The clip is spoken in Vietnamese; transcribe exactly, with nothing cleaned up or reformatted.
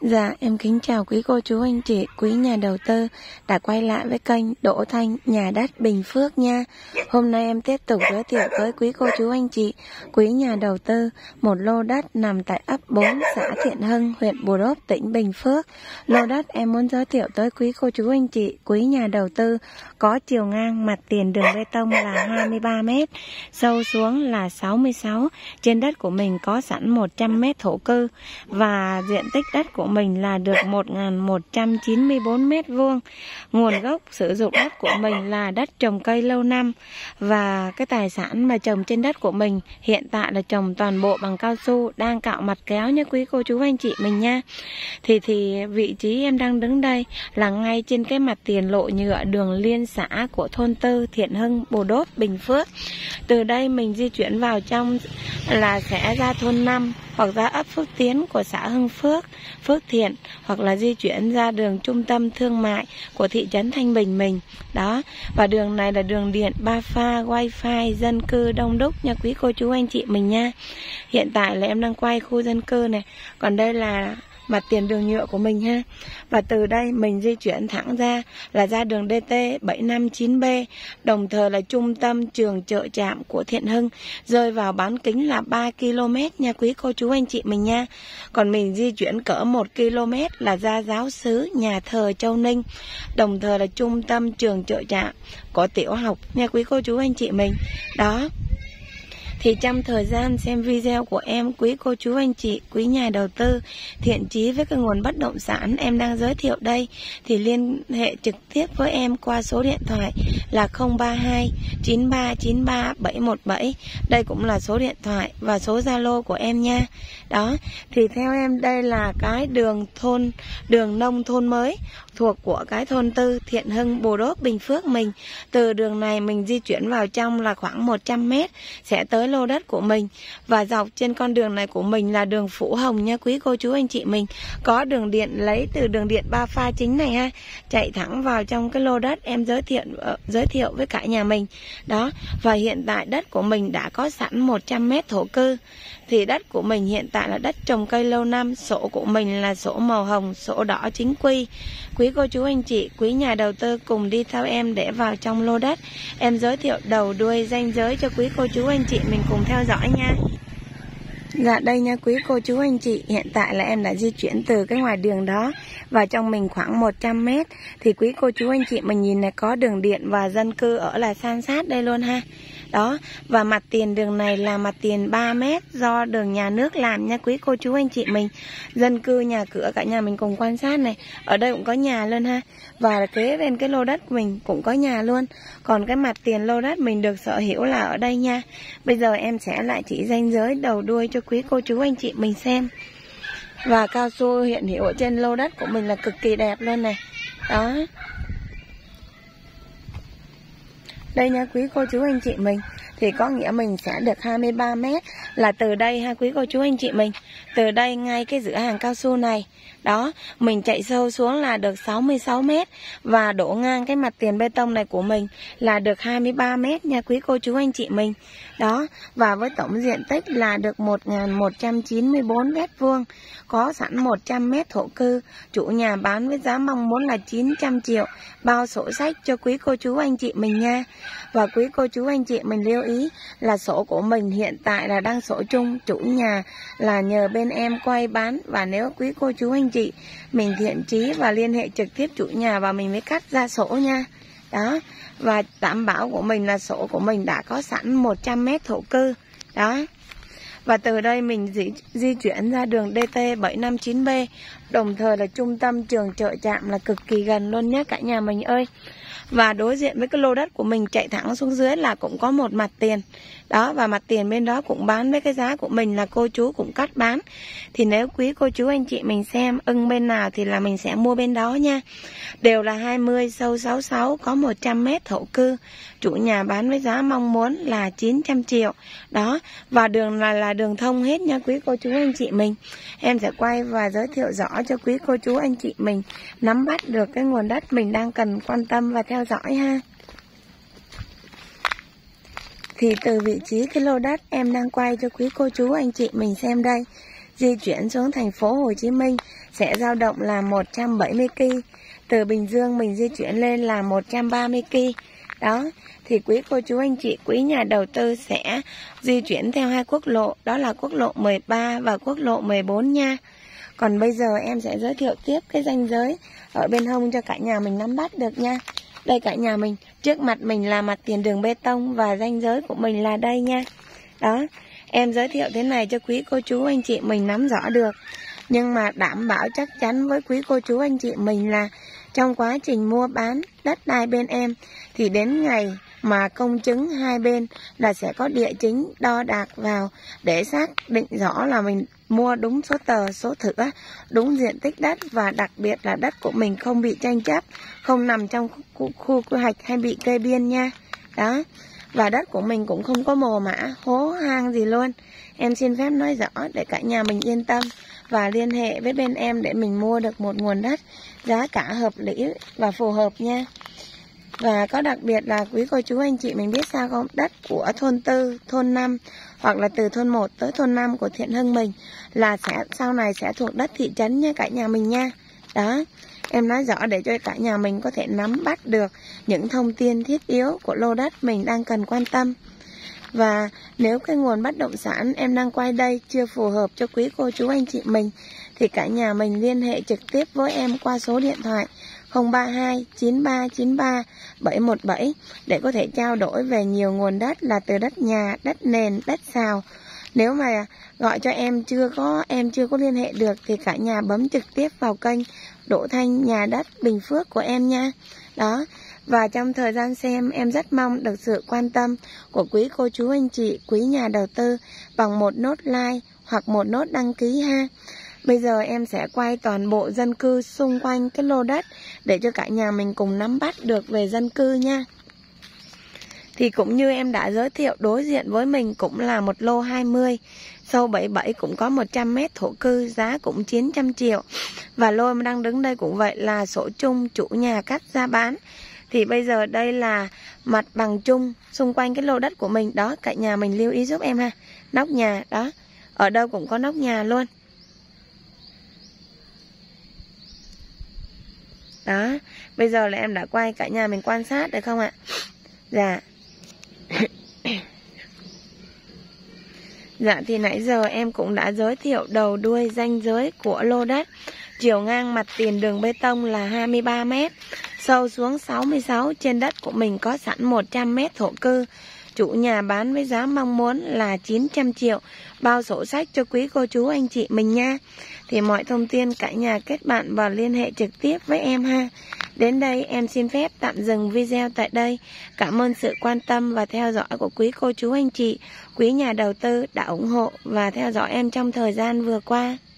Dạ, em kính chào quý cô chú anh chị, quý nhà đầu tư đã quay lại với kênh Đỗ Thanh Nhà Đất Bình Phước nha. Hôm nay em tiếp tục giới thiệu tới quý cô chú anh chị, quý nhà đầu tư một lô đất nằm tại ấp bốn, xã Thiện Hưng, huyện Bù Đốp, tỉnh Bình Phước. Lô đất em muốn giới thiệu tới quý cô chú anh chị, quý nhà đầu tư có chiều ngang mặt tiền đường bê tông là hai mươi ba mét, sâu xuống là sáu mươi sáu. Trên đất của mình có sẵn một trăm mét thổ cư và diện tích đất của mình là được một nghìn một trăm chín mươi bốn mét vuông. Nguồn gốc sử dụng đất của mình là đất trồng cây lâu năm, và cái tài sản mà trồng trên đất của mình hiện tại là trồng toàn bộ bằng cao su, đang cạo mặt kéo nha quý cô chú anh chị mình nha. Thì thì vị trí em đang đứng đây là ngay trên cái mặt tiền lộ nhựa đường liên xã của thôn Tư, Thiện Hưng, Bù Đốp, Bình Phước. Từ đây mình di chuyển vào trong là sẽ ra thôn năm hoặc ra ấp Phước Tiến của xã Hưng Phước, Phước Thiện, hoặc là di chuyển ra đường trung tâm thương mại của thị trấn Thanh Bình mình. Đó, và đường này là đường điện ba pha, wifi, dân cư đông đúc nha quý cô chú anh chị mình nha. Hiện tại là em đang quay khu dân cư này, còn đây là mặt tiền đường nhựa của mình ha. Và từ đây mình di chuyển thẳng ra là ra đường đê tê bảy năm chín B, đồng thời là trung tâm trường chợ trạm của Thiện Hưng, rơi vào bán kính là ba ki lô mét nha quý cô chú anh chị mình nha. Còn mình di chuyển cỡ một ki lô mét là ra giáo xứ nhà thờ Châu Ninh, đồng thời là trung tâm trường chợ trạm có tiểu học nha quý cô chú anh chị mình. Đó, thì trong thời gian xem video của em, quý cô chú anh chị, quý nhà đầu tư thiện chí với cái nguồn bất động sản em đang giới thiệu đây thì liên hệ trực tiếp với em qua số điện thoại là không ba hai chín ba chín ba bảy một bảy. Đây cũng là số điện thoại và số Zalo của em nha. Đó, thì theo em đây là cái đường thôn đường nông thôn mới thuộc của cái thôn Tư, Thiện Hưng, Bù Đốp, Bình Phước mình. Từ đường này mình di chuyển vào trong là khoảng một trăm mét sẽ tới lô đất của mình, và dọc trên con đường này của mình là đường Phủ Hồng nha quý cô chú anh chị mình. Có đường điện lấy từ đường điện ba pha chính này ha, chạy thẳng vào trong cái lô đất em giới thiệu uh, giới thiệu với cả nhà mình. Đó, và hiện tại đất của mình đã có sẵn một trăm mét thổ cư. Thì đất của mình hiện tại là đất trồng cây lâu năm, sổ của mình là sổ màu hồng, sổ đỏ chính quy. Quý cô chú anh chị, quý nhà đầu tư cùng đi theo em để vào trong lô đất. Em giới thiệu đầu đuôi ranh giới cho quý cô chú anh chị mình cùng theo dõi nha. Dạ đây nha quý cô chú anh chị, hiện tại là em đã di chuyển từ cái ngoài đường đó vào trong mình khoảng một trăm mét. Thì quý cô chú anh chị mình nhìn này, có đường điện và dân cư ở là san sát đây luôn ha. Đó, và mặt tiền đường này là mặt tiền ba mét do đường nhà nước làm nha quý cô chú anh chị mình. Dân cư nhà cửa cả nhà mình cùng quan sát này, ở đây cũng có nhà luôn ha. Và kế bên cái lô đất của mình cũng có nhà luôn. Còn cái mặt tiền lô đất mình được sở hữu là ở đây nha. Bây giờ em sẽ lại chỉ ranh giới đầu đuôi cho quý cô chú anh chị mình xem. Và cao su hiện hữu ở trên lô đất của mình là cực kỳ đẹp luôn này. Đó, đây nha quý cô chú anh chị mình, thì có nghĩa mình sẽ được hai mươi ba mét là từ đây ha quý cô chú anh chị mình. Từ đây ngay cái giữa hàng cao su này, đó, mình chạy sâu xuống là được sáu mươi sáu mét, và đổ ngang cái mặt tiền bê tông này của mình là được hai mươi ba mét nha quý cô chú anh chị mình. Đó, và với tổng diện tích là được một nghìn một trăm chín mươi bốn mét vuông, có sẵn một trăm mét thổ cư. Chủ nhà bán với giá mong muốn là chín trăm triệu, bao sổ sách cho quý cô chú anh chị mình nha. Và quý cô chú anh chị mình lưu ý là sổ của mình hiện tại là đang sổ chung, chủ nhà là nhờ bên em quay bán. Và nếu quý cô chú anh chị mình thiện chí và liên hệ trực tiếp chủ nhà và mình mới cắt ra sổ nha. Đó, và đảm bảo của mình là sổ của mình đã có sẵn một trăm mét thổ cư. Đó, và từ đây mình di, di chuyển ra đường đê tê bảy năm chín B, đồng thời là trung tâm trường chợ trạm là cực kỳ gần luôn nhé cả nhà mình ơi. Và đối diện với cái lô đất của mình chạy thẳng xuống dưới là cũng có một mặt tiền. Đó, và mặt tiền bên đó cũng bán với cái giá của mình là cô chú cũng cắt bán. Thì nếu quý cô chú anh chị mình xem ưng bên nào thì là mình sẽ mua bên đó nha. Đều là hai mươi, sâu sáu mươi sáu, có một trăm mét thổ cư. Chủ nhà bán với giá mong muốn là chín trăm triệu. Đó, và đường là là đường thông hết nha quý cô chú anh chị mình. Em sẽ quay và giới thiệu rõ cho quý cô chú anh chị mình nắm bắt được cái nguồn đất mình đang cần quan tâm và theo dõi ha. Thì từ vị trí cái lô đất em đang quay cho quý cô chú anh chị mình xem đây, di chuyển xuống thành phố Hồ Chí Minh sẽ dao động là một trăm bảy mươi ki lô mét. Từ Bình Dương mình di chuyển lên là một trăm ba mươi ki lô mét. Đó, thì quý cô chú anh chị, quý nhà đầu tư sẽ di chuyển theo hai quốc lộ, đó là quốc lộ mười ba và quốc lộ mười bốn nha. Còn bây giờ em sẽ giới thiệu tiếp cái ranh giới ở bên hông cho cả nhà mình nắm bắt được nha. Đây cả nhà mình, trước mặt mình là mặt tiền đường bê tông và ranh giới của mình là đây nha. Đó, em giới thiệu thế này cho quý cô chú anh chị mình nắm rõ được. Nhưng mà đảm bảo chắc chắn với quý cô chú anh chị mình là trong quá trình mua bán đất đai bên em thì đến ngày mà công chứng hai bên là sẽ có địa chính đo đạc vào để xác định rõ là mình mua đúng số tờ, số thửa, đúng diện tích đất, và đặc biệt là đất của mình không bị tranh chấp, không nằm trong khu, khu quy hoạch hay bị kê biên nha. Đó, và đất của mình cũng không có mồ mả, hố hang gì luôn. Em xin phép nói rõ để cả nhà mình yên tâm và liên hệ với bên em để mình mua được một nguồn đất giá cả hợp lý và phù hợp nha. Và có đặc biệt là quý cô chú anh chị mình biết sao không? Đất của thôn tư, thôn năm hoặc là từ thôn một tới thôn năm của Thiện Hưng mình là sẽ sau này sẽ thuộc đất thị trấn nha cả nhà mình nha. Đó, em nói rõ để cho cả nhà mình có thể nắm bắt được những thông tin thiết yếu của lô đất mình đang cần quan tâm. Và nếu cái nguồn bất động sản em đang quay đây chưa phù hợp cho quý cô chú anh chị mình thì cả nhà mình liên hệ trực tiếp với em qua số điện thoại không ba hai chín ba chín ba bảy một bảy để có thể trao đổi về nhiều nguồn đất là từ đất nhà, đất nền, đất xào. Nếu mà gọi cho em chưa có em chưa có liên hệ được thì cả nhà bấm trực tiếp vào kênh Đỗ Thanh Nhà Đất Bình Phước của em nha. Đó, và trong thời gian xem em rất mong được sự quan tâm của quý cô chú anh chị, quý nhà đầu tư bằng một nốt like hoặc một nốt đăng ký ha. Bây giờ em sẽ quay toàn bộ dân cư xung quanh cái lô đất để cho cả nhà mình cùng nắm bắt được về dân cư nha. Thì cũng như em đã giới thiệu, đối diện với mình cũng là một lô hai mươi, sâu bảy mươi bảy, cũng có một trăm mét thổ cư, giá cũng chín trăm triệu. Và lô đang đứng đây cũng vậy là sổ chung, chủ nhà cắt ra bán. Thì bây giờ đây là mặt bằng chung xung quanh cái lô đất của mình. Đó, cả nhà mình lưu ý giúp em ha. Nóc nhà, đó, ở đâu cũng có nóc nhà luôn. Đó, bây giờ là em đã quay cả nhà mình quan sát được không ạ? Dạ. Dạ thì nãy giờ em cũng đã giới thiệu đầu đuôi ranh giới của lô đất. Chiều ngang mặt tiền đường bê tông là hai mươi ba mét, sâu xuống sáu mươi sáu, trên đất của mình có sẵn một trăm mét thổ cư. Chủ nhà bán với giá mong muốn là chín trăm triệu, bao sổ sách cho quý cô chú anh chị mình nha. Thì mọi thông tin cả nhà kết bạn và liên hệ trực tiếp với em ha. Đến đây em xin phép tạm dừng video tại đây. Cảm ơn sự quan tâm và theo dõi của quý cô chú anh chị, quý nhà đầu tư đã ủng hộ và theo dõi em trong thời gian vừa qua.